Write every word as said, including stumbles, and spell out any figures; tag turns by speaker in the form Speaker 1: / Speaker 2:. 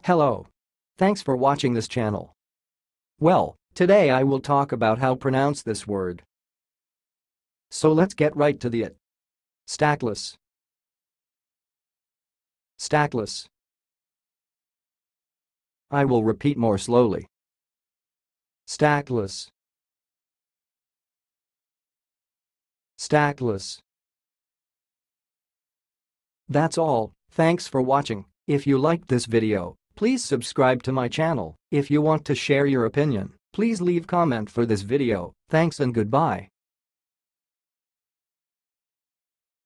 Speaker 1: Hello. Thanks for watching this channel. Well, today I will talk about how to pronounce this word. So let's get right to the it. Stackless. Stackless. I will repeat more slowly. Stackless. Stackless. That's all. Thanks for watching. If you liked this video, please subscribe to my channel. If you want to share your opinion, please leave comment for this video. Thanks and goodbye.